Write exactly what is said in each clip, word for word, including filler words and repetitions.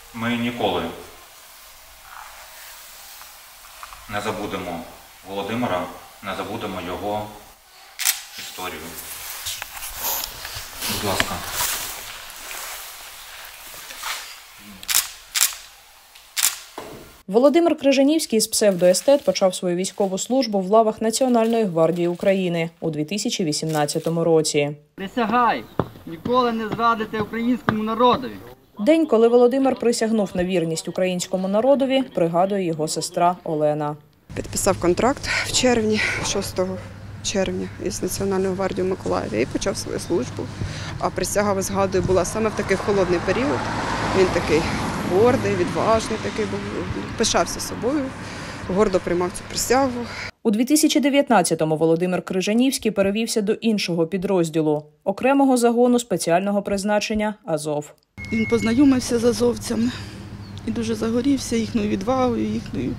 Ми ніколи не забудемо Володимира, не забудемо його історію. Будь ласка. Володимир Крижанівський з псевдоестет почав свою військову службу в лавах Національної гвардії України у дві тисячі вісімнадцятому році. Присягай ніколи не зрадити українському народові. День, коли Володимир присягнув на вірність українському народові, пригадує його сестра Олена. Підписав контракт в червні, шостого червня із Національною гвардією Миколаєва і почав свою службу. А присяга, згадую, була саме в такий холодний період. Він такий гордий, відважний такий був, пишався собою, гордо приймав цю присягу. У дві тисячі дев'ятнадцятому Володимир Крижанівський перевівся до іншого підрозділу – окремого загону спеціального призначення «Азов». Він познайомився з азовцями і дуже загорівся їхньою відвагою, їхньою,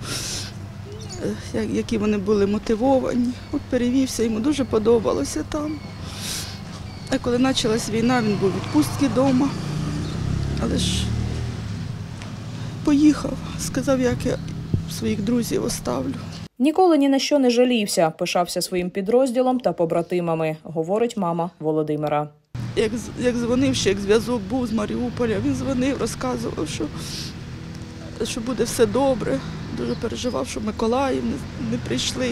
які вони були мотивовані. От перевівся, йому дуже подобалося там. А коли почалась війна, він був у відпустці вдома, але ж поїхав, сказав, як я своїх друзів оставлю. Ніколи ні на що не жалівся, пишався своїм підрозділом та побратимами, говорить мама Володимира. Як, як дзвонив, ще як зв'язок був з Маріуполя, він дзвонив, розказував, що, що буде все добре. Дуже переживав, що Миколаїв не, не прийшли.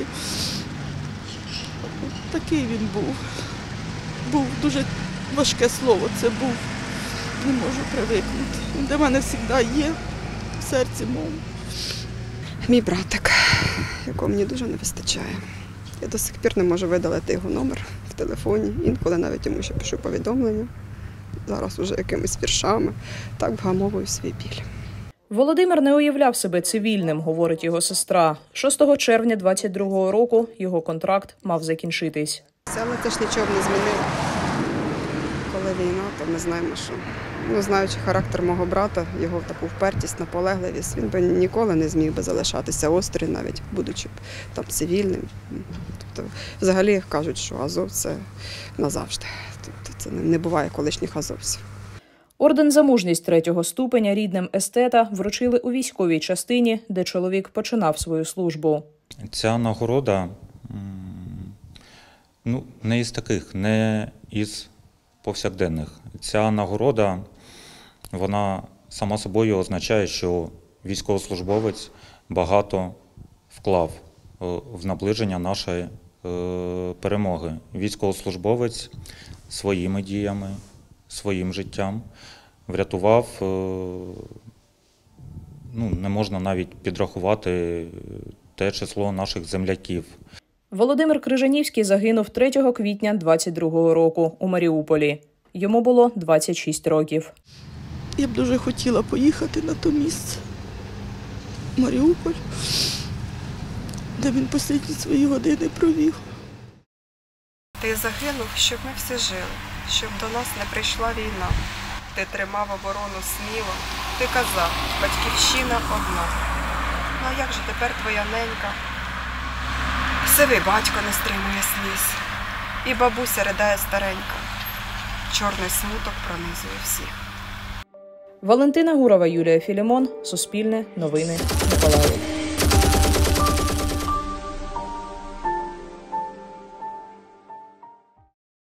Такий він був. Був дуже важке слово, це був, не можу привикнути. Він для мене завжди є в серці моєму. Мій братик, якого мені дуже не вистачає. Я до сих пір не можу видалити його номер в телефоні. Інколи навіть йому ще пишу повідомлення. Зараз уже якимись віршами. Так вгамовую свій біль. Володимир не уявляв себе цивільним, говорить його сестра. шостого червня двадцять другого року його контракт мав закінчитись. Але це ж нічого не змінило. Коли війна, то ми знаємо, що, ну, знаючи характер мого брата, його таку впертість, наполегливість, він би ніколи не зміг би залишатися осторонь, навіть будучи там цивільним. Тобто, взагалі кажуть, що Азов – це назавжди. Тобто, це не буває колишніх азовців. Орден за мужність третього ступеня рідним естета вручили у військовій частині, де чоловік починав свою службу. Ця нагорода, ну, не із таких, не із повсякденних. Ця нагорода, вона сама собою означає, що військовослужбовець багато вклав в наближення нашої перемоги. Військовослужбовець своїми діями, своїм життям врятував, ну, не можна навіть підрахувати те число наших земляків. Володимир Крижанівський загинув третього квітня двадцять другого року у Маріуполі. Йому було двадцять шість років. Я б дуже хотіла поїхати на то місце, Маріуполь, де він останні свої години провів. Ти загинув, щоб ми всі жили, щоб до нас не прийшла війна. Ти тримав оборону сміло, ти казав, батьківщина одна. Ну а як же тепер твоя ненька? Сивий батько не стримує сліз, і бабуся ридає старенька. Чорний смуток пронизує всіх. Валентина Гурова, Юлія Філімон, Суспільне, Новини, Миколаїв.